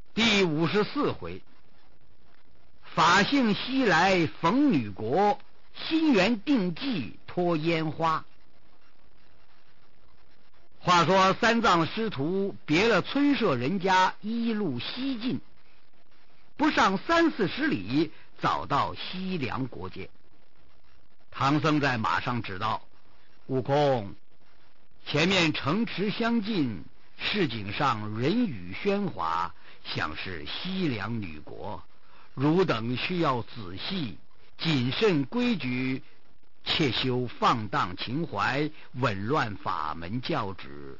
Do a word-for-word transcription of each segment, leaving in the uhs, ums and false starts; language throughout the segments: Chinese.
第五十四回，法性西来逢女国，心缘定计脱烟花。话说三藏师徒别了村舍人家，一路西进，不上三四十里，早到西凉国界。唐僧在马上指道：悟空，前面城池相近，市井上人语喧哗，像是西凉女国，汝等需要仔细谨慎规矩，切休放荡情怀，紊乱法门教旨。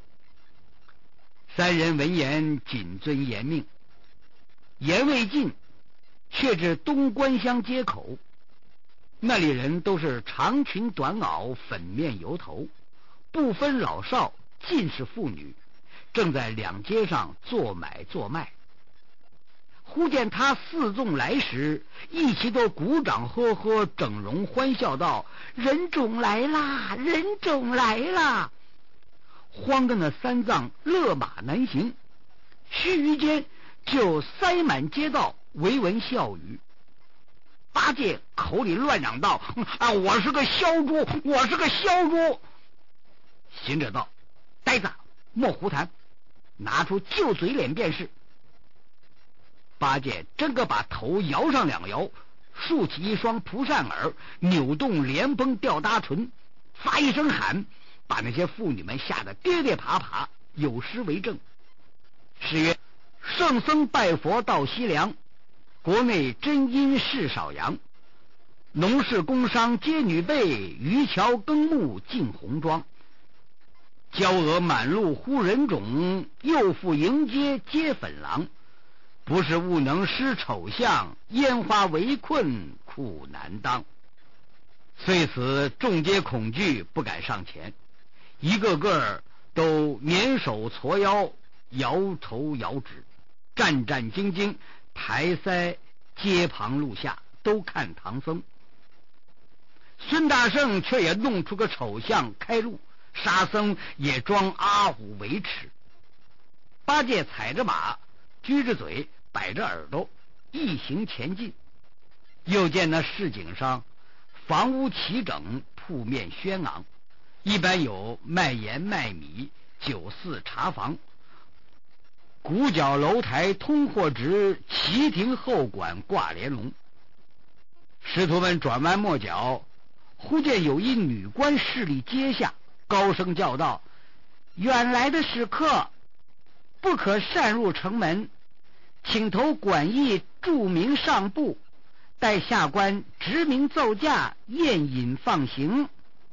三人闻言谨遵严命。言未尽，却至东关乡街口，那里人都是长裙短袄，粉面油头，不分老少，尽是妇女，正在两街上做买做卖。忽见他四众来时，一齐都鼓掌呵呵，整容欢笑道：人种来啦，人种来啦！慌得那三藏勒马难行，须臾间就塞满街道，唯闻笑语。八戒口里乱嚷道：啊，我是个枭猪，我是个枭猪！行者道：呆子，莫胡谈，拿出旧嘴脸便是。八戒真个把头摇上两摇，竖起一双蒲扇耳，扭动莲蓬吊搭唇，发一声喊，把那些妇女们吓得跌跌爬爬，有诗为证。诗曰：圣僧拜佛到西凉，国内真阴事少阳，农事工商皆女辈，渔樵耕牧尽红妆。娇娥满路呼人种，幼妇迎接皆粉郎。不是勿能失丑相，烟花围困苦难当。遂此众皆恐惧，不敢上前，一个个都捻手搓腰，摇头摇指，战战兢兢，抬腮街旁路下都看唐僧。孙大圣却也弄出个丑相开路，沙僧也装阿虎为耻。八戒踩着马，撅着嘴，摆着耳朵，一行前进。又见那市井上房屋齐整，铺面轩昂，一般有卖盐卖米、酒肆茶房，鼓角楼台通货直，旗亭后馆挂帘笼。师徒们转弯抹角，忽见有一女官侍立阶下，高声叫道：远来的使客，不可擅入城门，请投馆驿注明上部，待下官执名奏驾，宴饮放行。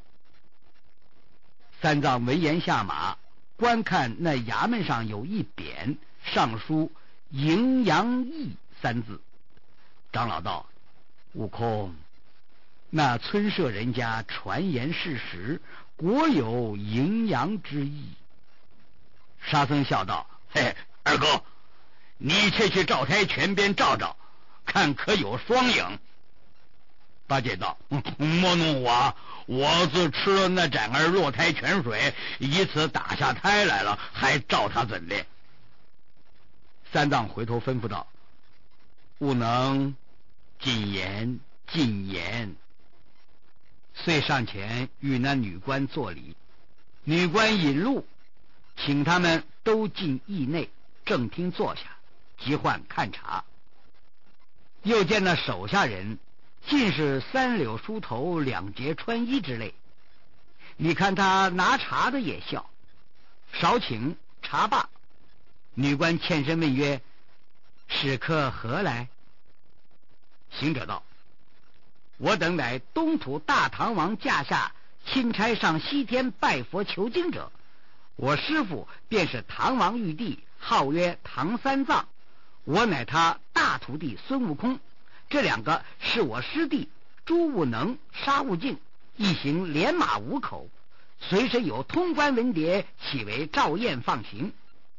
三藏闻言下马，观看那衙门上有一匾，上书迎阳驿三字。长老道：悟空，那村舍人家传言是实，果有迎阳之意。沙僧笑道：嘿，二哥，你却去灶台泉边照照，看可有双影。八戒道：莫弄我，我自吃了那盏儿落胎泉水，以此打下胎来了，还照他怎的？三藏回头吩咐道：勿能谨言谨言。遂上前与那女官作礼。女官引路，请他们都进驿内，正厅坐下，即唤看茶。又见那手下人尽是三绺梳头，两截穿衣之类。你看他拿茶的也笑。少请茶罢，女官欠身问曰：使客何来？行者道：我等乃东土大唐王驾下钦差上西天拜佛求经者，我师父便是唐王玉帝，号曰唐三藏，我乃他大徒弟孙悟空，这两个是我师弟朱悟能、沙悟净，一行连马五口，随身有通关文牒，岂为照宴放行。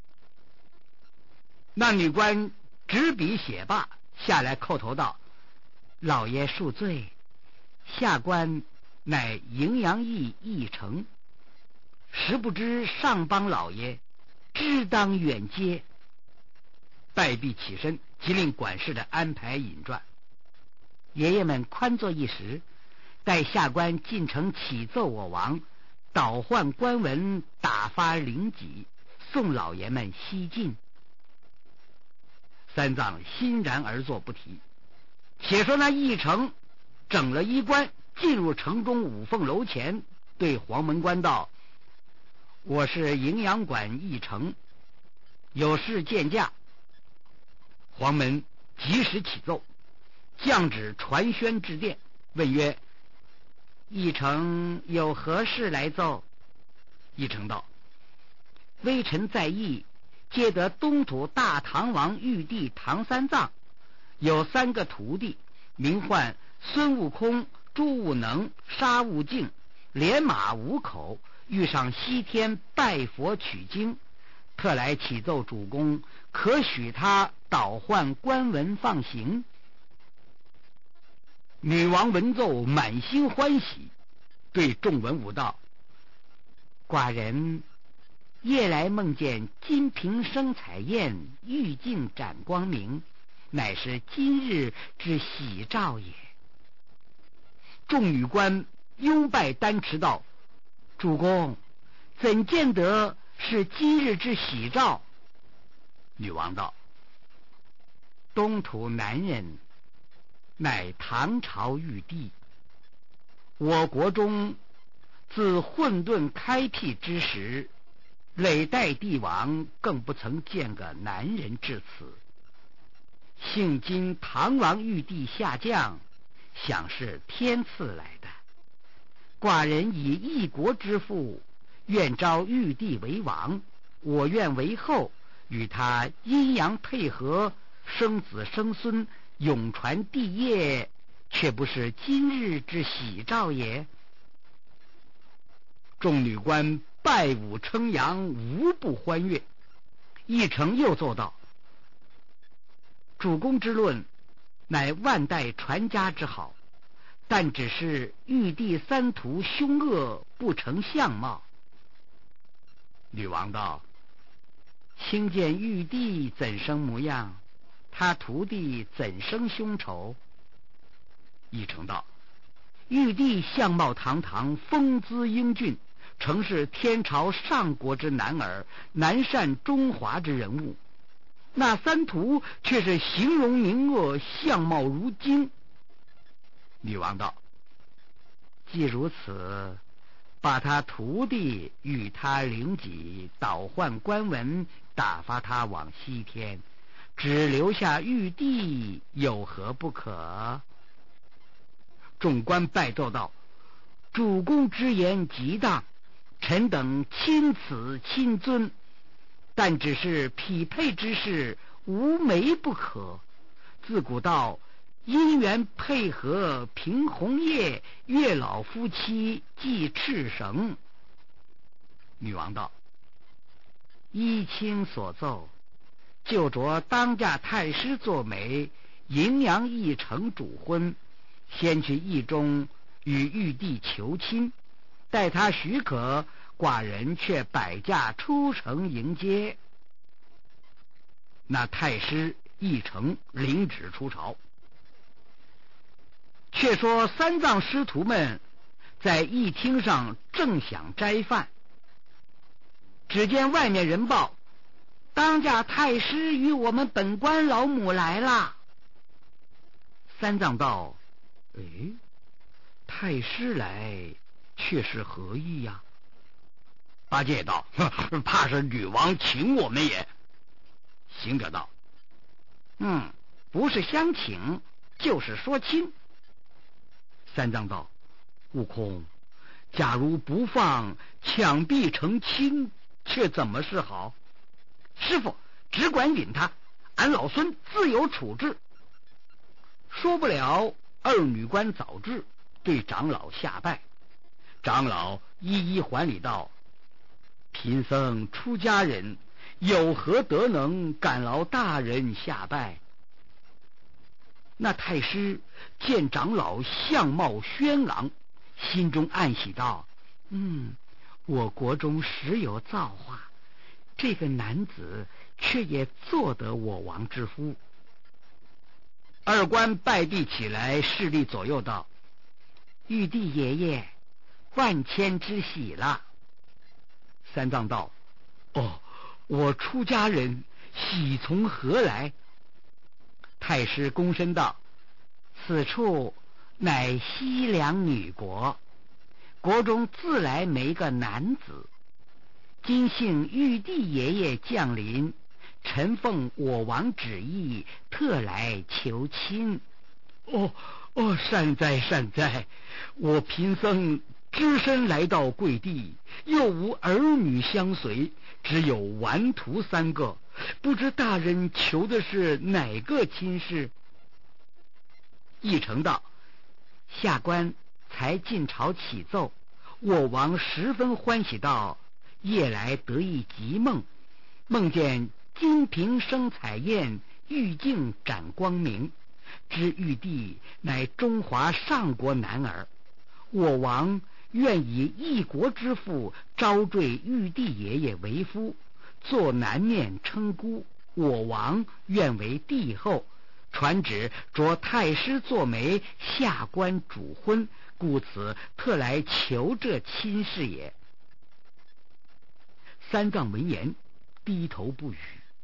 那女官执笔写罢，下来叩头道：老爷恕罪，下官乃迎阳驿驿丞，实不知上邦老爷，只当远接。 拜毕起身，即令管事的安排饮馔。爷爷们宽坐一时，待下官进城启奏我王，倒换官文，打发灵己，送老爷们西进。三藏欣然而坐不提。且说那义成整了衣冠，进入城中五凤楼前，对黄门官道：我是营养馆义成，有事见驾。黄门及时启奏，降旨传宣致殿，问曰：义成有何事来奏？义成道：微臣在意，接得东土大唐王玉帝唐三藏有三个徒弟，名唤孙悟空、朱悟能、沙悟净，连马五口，欲上西天拜佛取经，特来启奏主公，可许他倒换官文放行。女王闻奏，满心欢喜，对众文武道：寡人夜来梦见金瓶生彩焰，玉镜展光明，乃是今日之喜兆也。众女官拥拜丹持道：主公，怎见得是今日之喜兆？女王道：东土南人乃唐朝玉帝，我国中自混沌开辟之时，累代帝王更不曾见个男人至此。幸今唐王玉帝下降，想是天赐来的。寡人以一国之父，愿招玉帝为王，我愿为后，与他阴阳配合，生子生孙，永传帝业，却不是今日之喜兆也。众女官拜舞称扬，无不欢悦。义成又奏道：主公之论，乃万代传家之好，但只是玉帝三徒凶恶，不成相貌。女王道：卿见玉帝怎生模样？他徒弟怎生凶丑？义成道：玉帝相貌堂堂，风姿英俊，诚是天朝上国之男儿，南善中华之人物。那三徒却是形容明恶，相貌如精。女王道：既如此，把他徒弟与他灵己，倒换官文，打发他往西天，只留下玉帝，有何不可？众官拜奏道：主公之言极当，臣等钦此亲遵，但只是匹配之事，无媒不可。自古道姻缘配合，平红叶，月老夫妻系赤绳。女王道：依卿所奏，就着当家太师做媒，迎阳义成主婚，先去义中与玉帝求亲，待他许可，寡人却摆驾出城迎接。那太师义成领旨出朝。却说三藏师徒们在议厅上正想斋饭，只见外面人报：当家太师与我们本官老母来了。三藏道：哎，太师来却是何意呀？八戒道：怕是女王请我们也。行者道：嗯，不是相请，就是说亲。三藏道：悟空，假如不放，抢必成亲，却怎么是好？师傅只管允他，俺老孙自有处置。说不了，二女官早至，对长老下拜。长老一一还礼道：贫僧出家人，有何德能，感劳大人下拜。那太师见长老相貌轩昂，心中暗喜道：嗯，我国中时有造化， 这个男子却也做得我王之夫。二官拜地起来，侍立左右道：“玉帝爷爷，万千之喜了。”三藏道：“哦，我出家人，喜从何来？”太师躬身道：“此处乃西凉女国，国中自来没个男子，今幸玉帝爷爷降临，臣奉我王旨意，特来求亲。”哦哦，善哉善哉！我贫僧只身来到贵地，又无儿女相随，只有顽徒三个，不知大人求的是哪个亲事？义成道：“下官才进朝启奏，我王十分欢喜道，夜来得一吉梦，梦见金瓶生彩焰，玉镜展光明，知玉帝乃中华上国男儿，我王愿以一国之父招赘玉帝爷爷为夫，做南面称姑，我王愿为帝后，传旨着太师做媒，下官主婚，故此特来求这亲事也。”三藏闻言低头不语。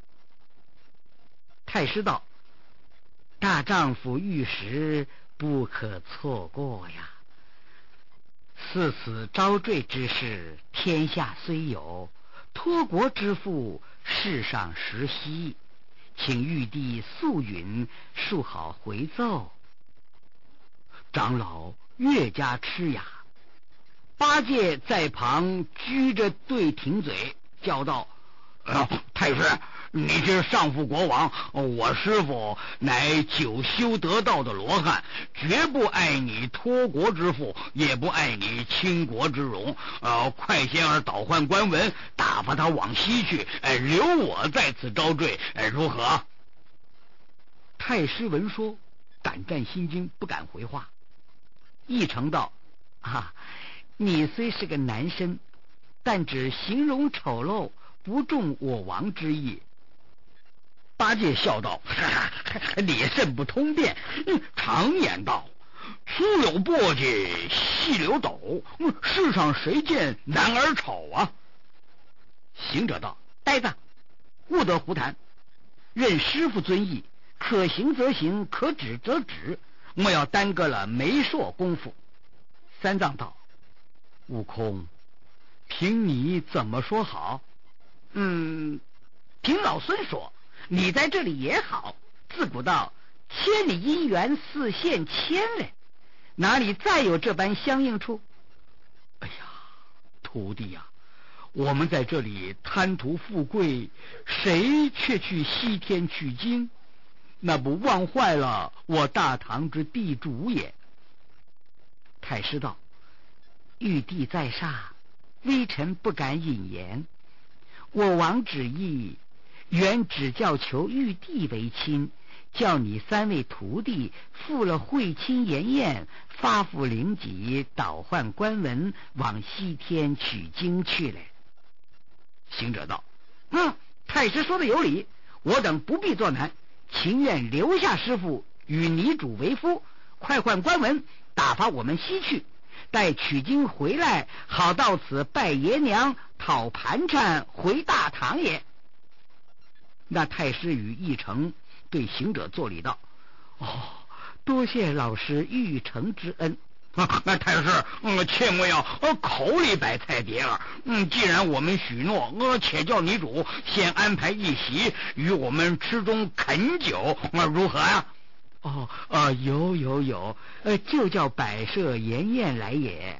太师道：“大丈夫遇时不可错过呀！似此招赘之事，天下虽有，托国之父世上实稀，请玉帝速允，恕好回奏。”长老越加吃哑。八戒在旁居着对挺嘴，叫道：“呃、太师，你是上父国王，我师父乃久修得道的罗汉，绝不爱你托国之父，也不爱你倾国之荣。呃，快些儿倒换官文，打发他往西去，呃、留我在此招赘，呃、如何？”太师闻说，胆战心惊，不敢回话。义成道：“啊，你虽是个男生，但只形容丑陋，不中我王之意。”八戒笑道：“你甚不通辩，常言道，粗有簸箕，细有斗，世上谁见男儿丑啊？”行者道：“呆子，勿得胡谈，任师傅遵意，可行则行，可止则止，莫要耽搁了媒妁功夫。”三藏道：“悟空，凭你怎么说好？”“嗯，凭老孙说，你在这里也好，自古道千里姻缘似线牵嘞，哪里再有这般相应处？”“哎呀，徒弟呀、啊，我们在这里贪图富贵，谁却去西天取经？那不忘坏了我大唐之地主也。”太师道：“玉帝在上，微臣不敢引言。我王旨意原只叫求玉帝为亲，叫你三位徒弟赴了会亲筵宴，发付灵己，倒换官文，往西天取经去了。”行者道：“嗯，太师说的有理，我等不必作难，情愿留下师父与你主为夫，快换官文，打发我们西去，待取经回来，好到此拜爷娘，讨盘缠，回大唐也。”那太师与义成对行者作礼道：“哦，多谢老师玉成之恩。”“啊，那太师，嗯，切莫要呃口里摆菜碟儿。嗯，既然我们许诺，呃，且叫你主先安排一席，与我们吃中啃酒，呃，如何呀？”“哦，呃，有有有，呃，就叫摆设筵宴来也。”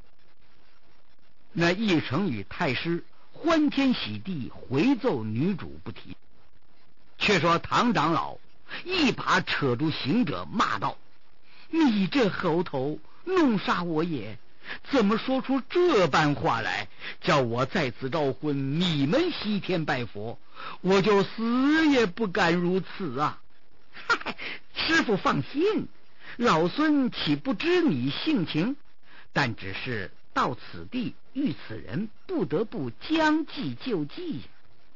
那义成与太师欢天喜地回奏女主不提。却说唐长老一把扯住行者，骂道：“你这猴头，弄杀我也！怎么说出这般话来？叫我在此招婚，你们西天拜佛，我就死也不敢如此啊！”“嗨，师父放心，老孙岂不知你性情？但只是到此地遇此人，不得不将计就计。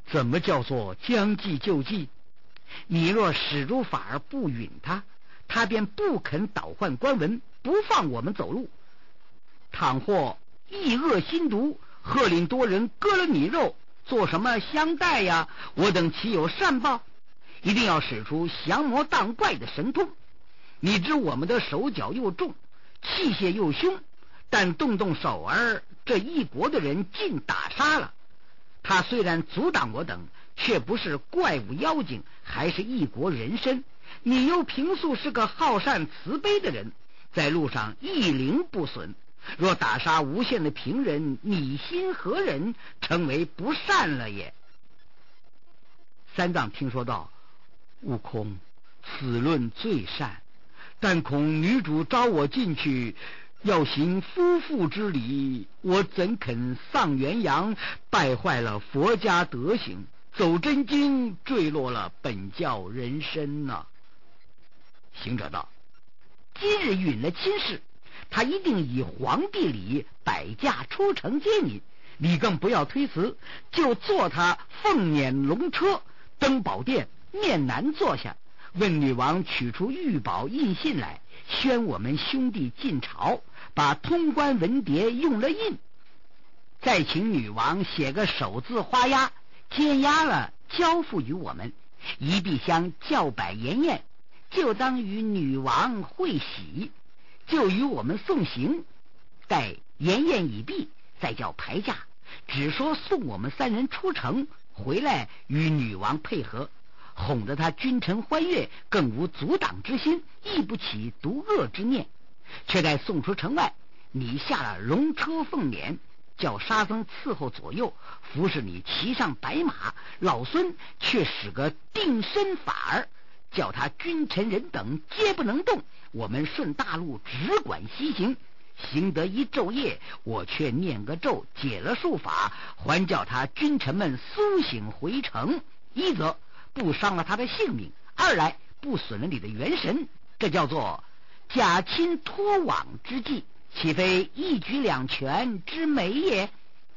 怎么叫做将计就计？你若使诸法而不允他，他便不肯倒换官文，不放我们走路。倘或意恶心毒，喝令多人割了你肉，做什么相待呀？我等岂有善报？一定要使出降魔荡怪的神通。你知我们的手脚又重，器械又凶，但动动手儿，这一国的人尽打杀了。他虽然阻挡我等，却不是怪物妖精，还是一国人参。你又平素是个好善慈悲的人，在路上一灵不损。若打杀无限的平人，你心何忍？成为不善了也。三藏听说道：悟空，此论最善，但恐女主招我进去，要行夫妇之礼，我怎肯丧元阳，败坏了佛家德行，走真经，坠落了本教人身呢、啊？行者道：今日允了亲事，他一定以皇帝礼摆驾出城接你，你更不要推辞，就坐他凤辇龙车，登宝殿，面南坐下，问女王取出玉宝印信来，宣我们兄弟进朝，把通关文牒用了印，再请女王写个手字花押，签押了交付于我们，一必相叫摆筵宴，就当与女王会喜，就与我们送行。待筵宴已毕，再叫排驾，只说送我们三人出城，回来与女王配合，哄得他君臣欢悦，更无阻挡之心，亦不起毒恶之念。却待送出城外，你下了龙车凤辇，叫沙僧伺候左右，服侍你骑上白马，老孙却使个定身法儿，叫他君臣人等皆不能动，我们顺大路只管西行。行得一昼夜，我却念个咒，解了术法，还叫他君臣们苏醒回城。一则不伤了他的性命，二来不损了你的元神，这叫做假亲托网之计，岂非一举两全之美也？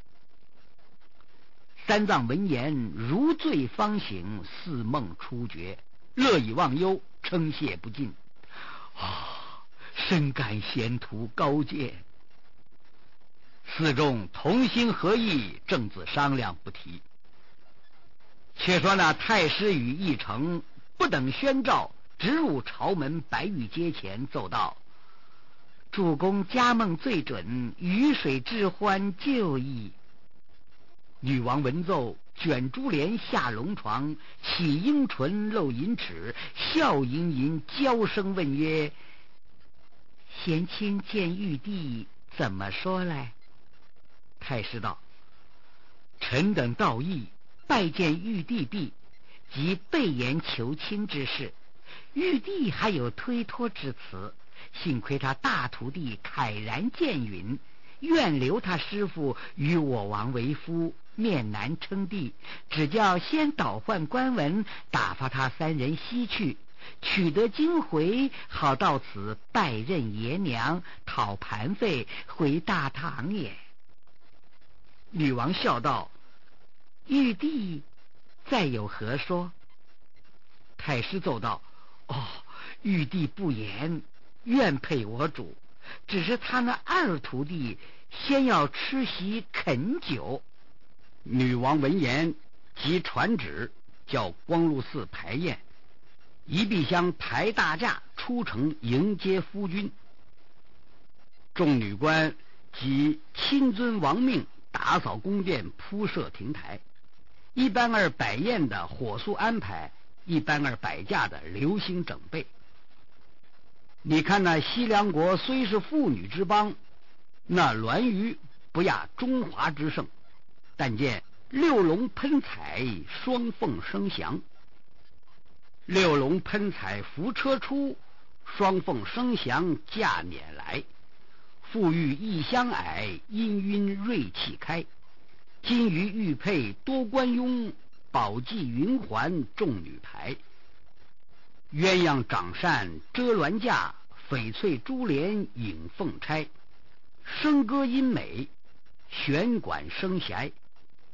三藏闻言，如醉方醒，似梦初觉，乐以忘忧，称谢不尽。啊，深感贤徒高见。四众同心合意，正自商量不提。且说那太师与一成不等宣召，直入朝门白玉阶前，奏道：主公佳梦最准，雨水之欢就矣。女王闻奏，卷珠帘下龙床，起樱唇露银齿，笑吟吟，娇声问曰：贤卿见玉帝怎么说来？太师道：臣等道义，拜见玉帝毕，即备言求亲之事，玉帝还有推脱之词，幸亏他大徒弟慨然见允，愿留他师父与我王为夫，面南称帝，只叫先倒换官文，打发他三人西去，取得经回，好到此拜任爷娘，讨盘费回大唐也。女王笑道：玉帝再有何说？太师奏道：哦，玉帝不言，愿配我主，只是他那二徒弟先要吃席恳酒。女王闻言，即传旨叫光禄寺排宴，一必相抬大驾出城迎接夫君。众女官即亲遵王命，打扫宫殿，铺设亭台，一般二摆宴的火速安排，一般二摆驾的留心整备。你看那西凉国虽是妇女之邦，那銮舆不亚中华之盛，但见六龙喷彩，双凤升祥。六龙喷彩扶车出，双凤升祥驾辇来。富裕异香霭，氤氲瑞气开。金鱼玉佩多官雍，宝髻云环众女排。鸳鸯掌扇遮銮架，翡翠珠帘影凤钗。笙歌音美，弦管声弦。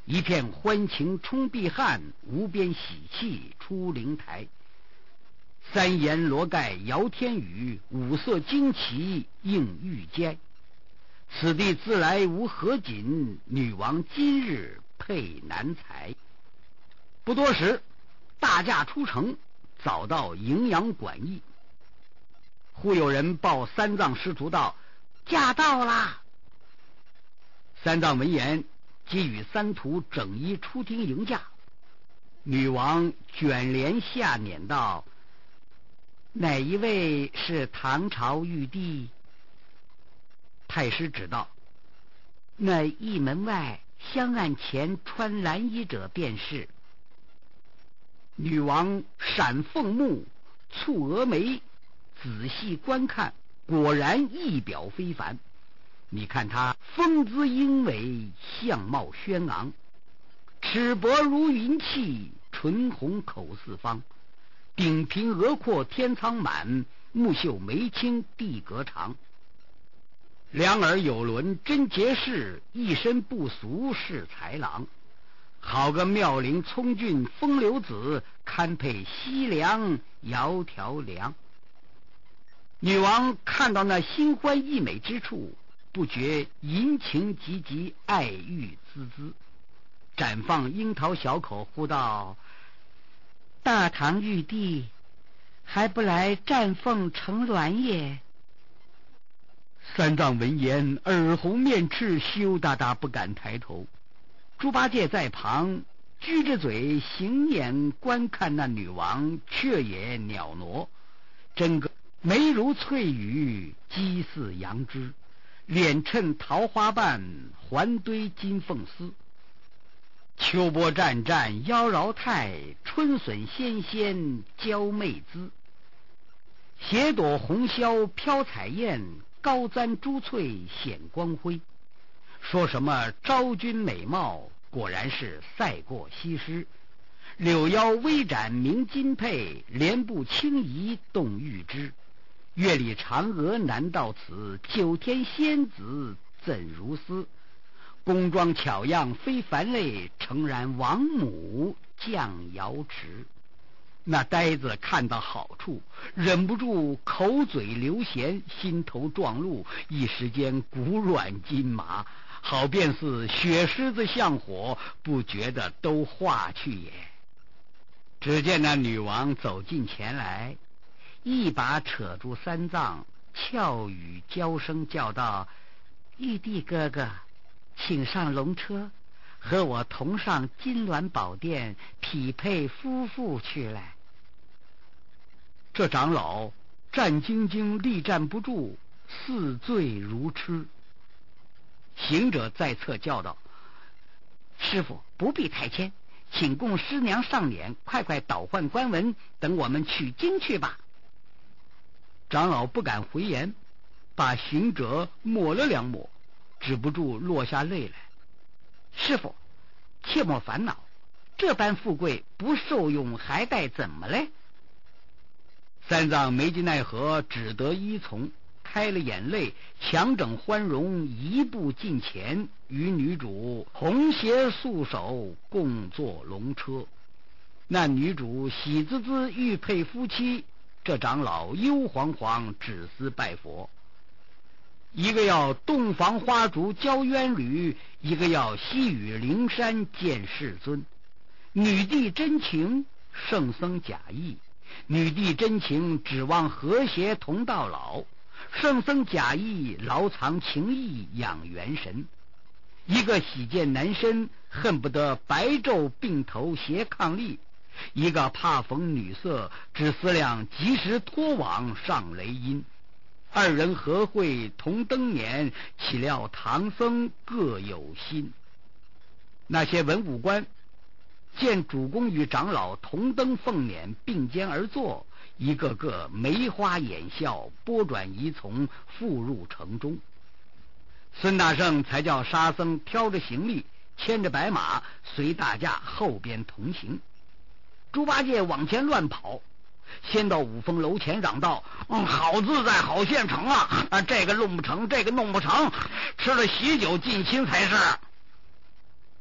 一片欢情冲碧汉，无边喜气出灵台。三檐罗盖摇天宇，五色旌旗映玉阶。此地自来无何锦，女王今日配男才。不多时，大驾出城，早到荥阳馆驿。忽有人报三藏师徒道：驾到啦！三藏闻言，即与三徒整衣出厅迎驾。女王卷帘下辇道：哪一位是唐朝玉帝？太师指道：那驿门外香案前穿蓝衣者便是。女王闪凤目，蹙蛾眉，仔细观看，果然一表非凡。你看他风姿英伟，相貌轩昂，齿薄如云气，唇红口四方，顶平额阔天苍满，目秀眉清地隔长。两耳有轮真杰士，一身不俗是才郎。好个妙龄聪俊风流子，堪配西凉窈窕娘。女王看到那新欢溢美之处，不觉淫情急急，爱欲滋滋，绽放樱桃小口，呼道：大唐玉帝还不来绽凤成鸾也？三藏闻言，耳红面赤，羞答答不敢抬头。猪八戒在旁撅着嘴，行眼观看那女王，却也袅娜，整个眉如翠羽，肌似羊脂，脸衬桃花瓣，环堆金凤丝。秋波湛湛妖娆态，春笋纤纤娇媚姿。斜朵红绡飘彩燕，高簪珠翠显光辉。说什么昭君美貌，果然是赛过西施。柳腰微展明金佩，莲步轻移动玉枝。月里嫦娥难到此，九天仙子怎如斯？宫装巧样非凡类，诚然王母降瑶池。那呆子看到好处，忍不住口嘴流涎，心头撞怒，一时间骨软筋麻，好便是雪狮子向火，不觉得都化去也。只见那女王走近前来，一把扯住三藏，俏语娇声叫道：玉帝哥哥，请上龙车，和我同上金銮宝殿，匹配夫妇去来。这长老战兢兢，力站不住，似醉如痴。行者在侧叫道：师父不必太谦，请供师娘上辇，快快倒换官文，等我们取经去吧。长老不敢回言，把行者抹了两抹，止不住落下泪来。师父切莫烦恼，这般富贵不受用还待怎么嘞？三藏没计奈何，只得依从，开了眼泪，强整欢容，一步近前，与女主红鞋素手，共坐龙车。那女主喜滋滋欲配夫妻，这长老忧惶惶，只思拜佛。一个要洞房花烛交冤侣，一个要西雨灵山见世尊。女帝真情，圣僧假意。女帝真情，指望和谐同到老；圣僧假意，牢藏情意养元神。一个喜见男身，恨不得白昼并头斜伉俪；一个怕逢女色，只思量及时脱网上雷音。二人合会同登辇，岂料唐僧各有心。那些文武官见主公与长老同登凤辇，并肩而坐，一个个眉花眼笑，拨转移从，复入城中。孙大圣才叫沙僧挑着行李，牵着白马，随大驾后边同行。猪八戒往前乱跑，先到五峰楼前嚷道：嗯，好自在，好现成啊！啊，这个弄不成，这个弄不成，吃了喜酒进亲才是。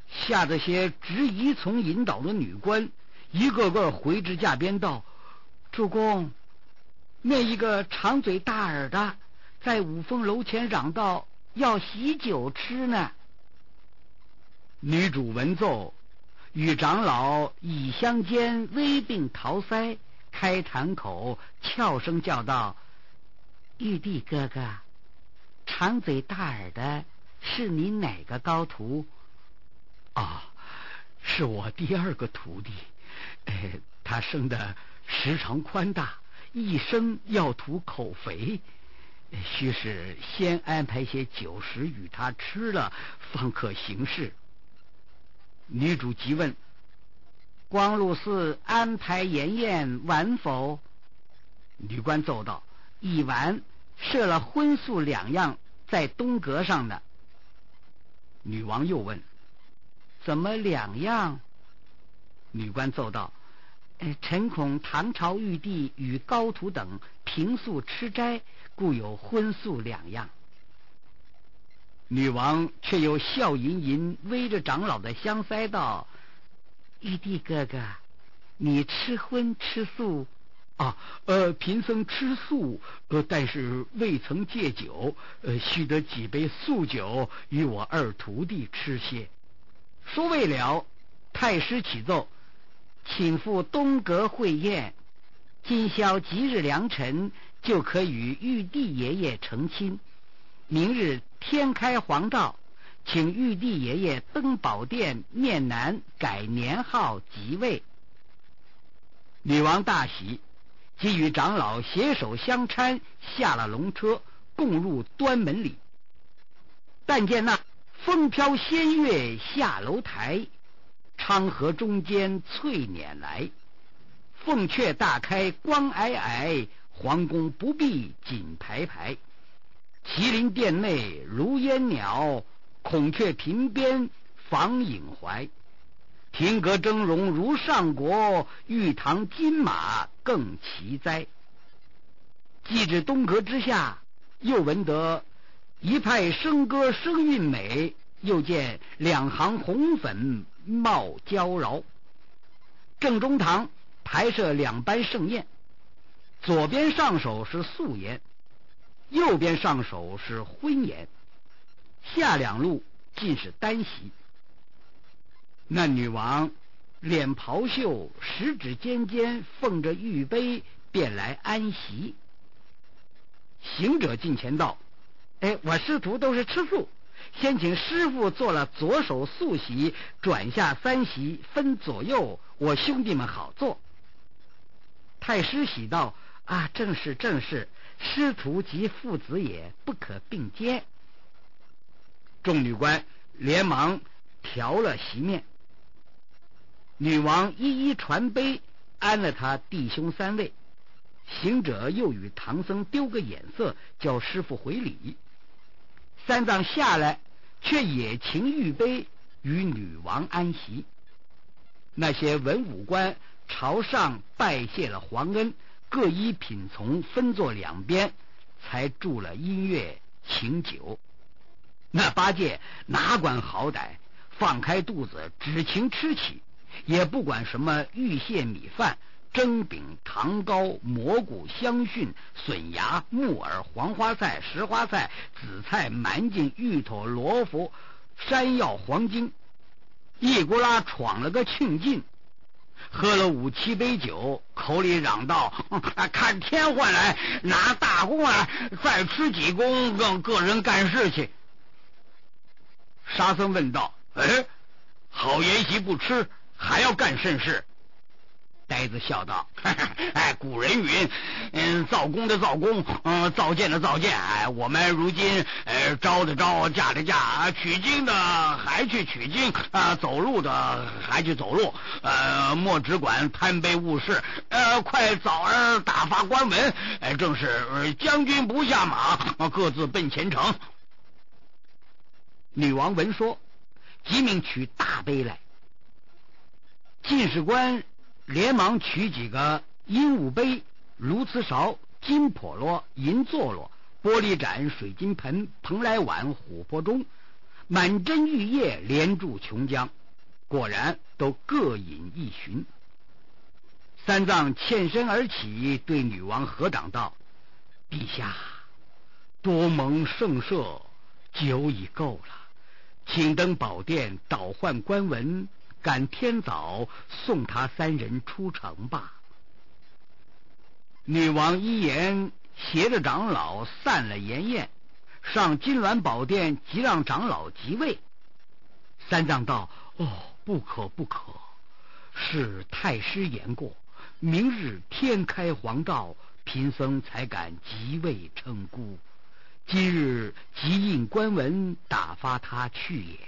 吓得些执仪从引导的女官一个个回至驾边道：“主公，那一个长嘴大耳的在五凤楼前嚷道要喜酒吃呢。”女主闻奏，与长老以相间，微并桃腮，开坛口，俏声叫道：“玉帝哥哥，长嘴大耳的是你哪个高徒？”“啊，是我第二个徒弟，哎，他生的时长宽大，一生要图口肥，须是先安排些酒食与他吃了，方可行事。”女主急问：“光禄寺安排筵宴晚否？”女官奏道：“已完，设了荤素两样在东阁上呢。”女王又问：“怎么两样？”女官奏道：“呃，臣恐唐朝玉帝与高徒等平素吃斋，故有荤素两样。”女王却又笑吟吟微着长老的香腮道：“玉帝哥哥，你吃荤吃素？”“啊，呃，贫僧吃素，呃，但是未曾戒酒，呃，须得几杯素酒与我二徒弟吃些。”说未了，太师启奏：“请赴东阁会宴，今宵即日良辰，就可与玉帝爷爷成亲。明日天开皇诏，请玉帝爷爷登宝殿面南改年号即位。”女王大喜，即与长老携手相搀，下了龙车，共入端门里。但见那风飘仙乐下楼台，昌河中间翠辇来。凤阙大开光皑皑，皇宫不必锦排排。麒麟殿内如烟鸟，孔雀屏边访影怀。亭阁峥嵘如上国，玉堂金马更奇哉。既至东阁之下，又闻得一派笙歌声韵美，又见两行红粉冒娇娆。正中堂排设两班盛宴，左边上手是素颜，右边上手是荤颜，下两路尽是单席。那女王脸袍袖，十指尖尖奉着玉杯，便来安席。行者近前道：“哎，我师徒都是吃素，先请师傅做了左手素席，转下三席分左右，我兄弟们好做。”太师喜道：“啊，正是正是，师徒即父子也，不可并肩。”众女官连忙调了席面。女王一一传杯，安了他弟兄三位。行者又与唐僧丢个眼色，叫师傅回礼。三藏下来，却也请玉杯与女王安席。那些文武官朝上拜谢了皇恩，各依品从，分坐两边，才助了音乐请酒。那八戒哪管好歹，放开肚子只情吃起，也不管什么玉蟹米饭、蒸饼、糖糕、蘑菇、香蕈、笋芽、木耳、黄花菜、石花菜、紫菜、蛮劲、芋头、萝卜、山药、黄精，一咕啦闯了个庆尽。喝了五七杯酒，口里嚷道：“看天换来，拿大功来，再吃几功，跟个人干事去。”沙僧问道：“哎，好筵席不吃，还要干甚事？”呆子笑道：“哎，古人云，嗯，造功的造功，嗯，造剑的造剑。哎，我们如今，呃，招的招，嫁的嫁，取经的还去取经，啊，走路的还去走路，呃，莫只管贪杯误事，呃，快早儿打发官文，哎，正是、呃、将军不下马，各自奔前程。”女王闻说，即命取大杯来。进士官连忙取几个鹦鹉杯、鸬鹚勺、金笸箩、银座箩、玻璃盏、水晶盆、蓬莱碗、琥珀盅， 满针玉液连驻琼浆，果然都各饮一巡。三藏欠身而起，对女王合掌道：陛下，多蒙圣赦，酒已够了，请登宝殿倒换官文，赶天早送他三人出城吧。女王一言，携着长老散了筵宴，上金銮宝殿即让长老即位。三藏道：哦，不可不可，是太师言过，明日天开皇道，贫僧才敢即位称孤。今日即印官文，打发他去也。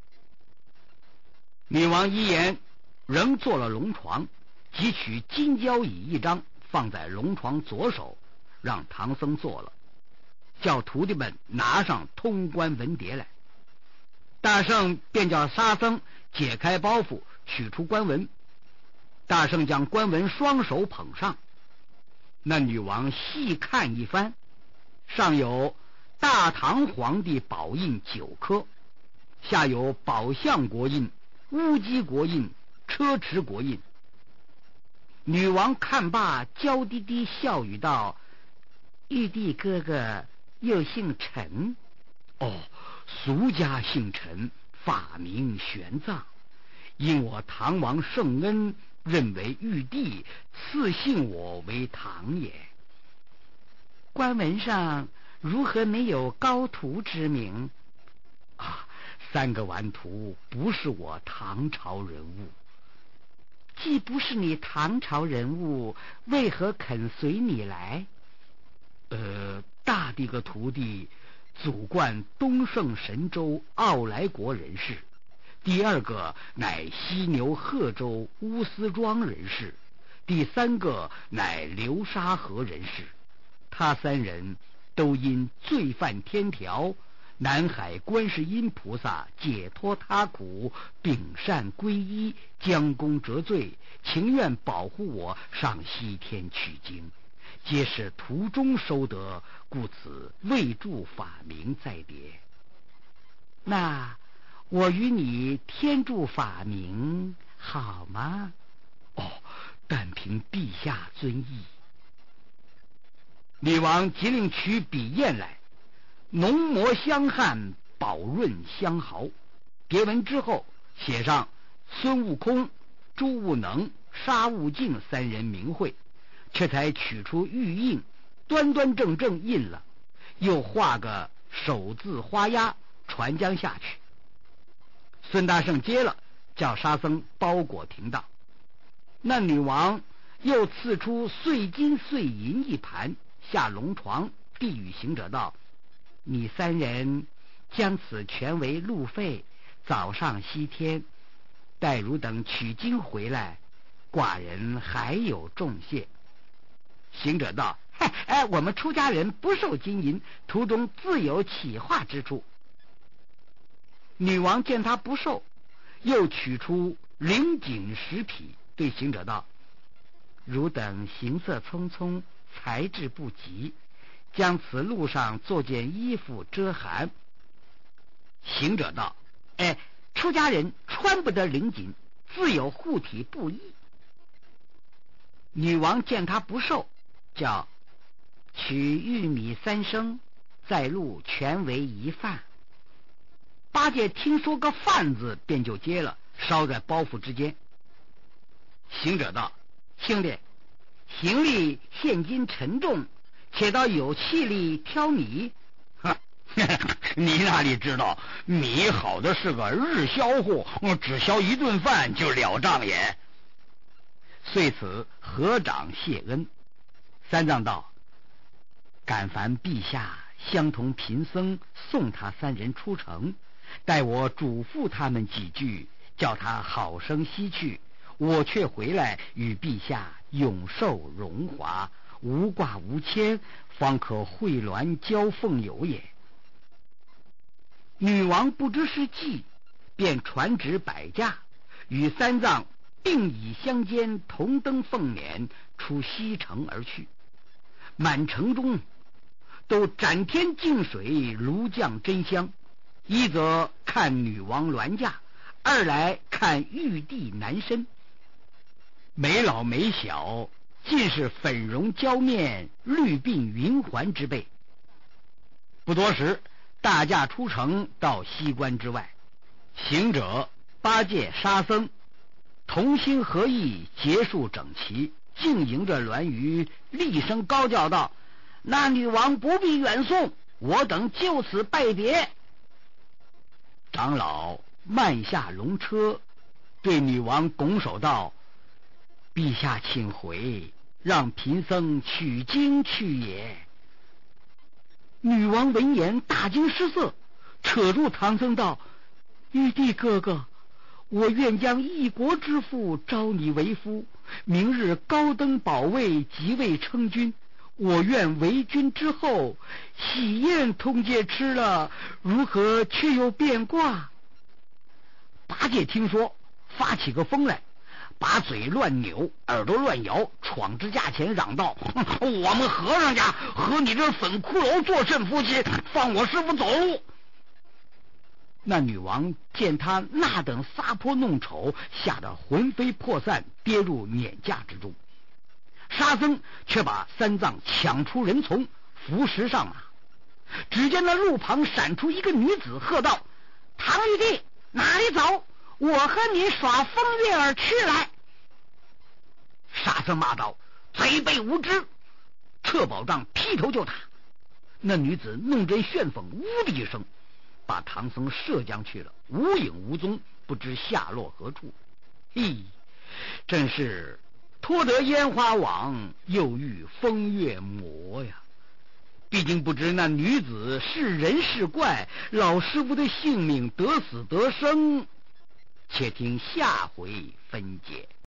女王一言，仍坐了龙床，即取金交椅一张，放在龙床左手，让唐僧坐了，叫徒弟们拿上通关文牒来。大圣便叫沙僧解开包袱，取出官文。大圣将官文双手捧上，那女王细看一番，上有大唐皇帝宝印九颗，下有宝相国印、乌鸡国印、车迟国印。女王看罢，娇滴滴笑语道：玉帝哥哥又姓陈？哦，俗家姓陈，法名玄奘，因我唐王圣恩，认为玉帝，赐姓我为唐也。官文上如何没有高徒之名？啊，三个顽徒不是我唐朝人物。既不是你唐朝人物，为何肯随你来？呃，大的个徒弟祖贯东胜神州傲来国人士，第二个乃犀牛贺州乌斯庄人士，第三个乃流沙河人士。他三人都因罪犯天条，南海观世音菩萨解脱他苦，秉善皈依，将功折罪，情愿保护我上西天取经，皆是途中收得，故此未著法名在碟。那我与你天著法名好吗？哦，但凭陛下尊意。女王即令取笔砚来，浓墨香汗，宝润香毫。牒文之后，写上孙悟空、朱悟能、沙悟净三人名讳，这才取出玉印，端端正正印了，又画个手字花押，传将下去。孙大圣接了，叫沙僧包裹停当。那女王又赐出碎金碎银一盘，下龙床，递与行者道：你三人将此全为路费，早上西天，待汝等取经回来，寡人还有重谢。行者道：嗨，哎，我们出家人不受金银，途中自有起化之处。女王见他不受，又取出灵锦十匹，对行者道：汝等行色匆匆，才智不及，将此路上做件衣服遮寒。行者道：哎，出家人穿不得灵锦，自有护体布衣。女王见他不受，叫取玉米三升，在路全为一饭。八戒听说个饭字，便就接了，烧在包袱之间。行者道：兄弟，行李现今沉重，且到有气力挑米。 你哪里知道，米好的是个日销户，只销一顿饭就了账也。 遂此合掌谢恩。三藏道：敢烦陛下相同贫僧送他三人出城，待我嘱咐他们几句，叫他好生西去，我却回来与陛下永受荣华，无挂无牵，方可惠鸾交凤友也。女王不知是计，便传旨摆驾，与三藏并以相间，同登凤辇，出西城而去。满城中都展天净水，炉降真香， 一则看女王銮驾，二来看玉帝男身，没老没小，尽是粉容娇面、绿鬓云环之辈。不多时，大驾出城，到西关之外，行者八戒、沙僧同心合意，结束整齐，竟迎着栾鱼，厉声高叫道：“那女王不必远送，我等就此拜别。”长老慢下龙车，对女王拱手道：“陛下请回，让贫僧取经去也。”女王闻言大惊失色，扯住唐僧道：“玉帝哥哥，我愿将一国之父招你为夫，明日高登宝位，即位称君。我愿为君之后，喜宴通街吃了，如何却有变卦？”八戒听说，发起个疯来，把嘴乱扭，耳朵乱摇，闯至驾前嚷道：“我们和尚家和你这粉骷髅做甚夫妻？放我师傅走！”那女王见他那等撒泼弄丑，吓得魂飞魄散，跌入辇架之中。沙僧却把三藏抢出人丛，扶石上马。只见那路旁闪出一个女子，喝道：“唐玉帝，哪里走？我和你耍风月儿去来！”沙僧骂道：“贼辈无知！”撤宝杖劈头就打。那女子弄针旋风，呜的一声，把唐僧射将去了，无影无踪，不知下落何处。嘿，真是脱得烟花网，又遇风月魔呀！毕竟不知那女子是人是怪，老师傅的性命得死得生，且听下回分解。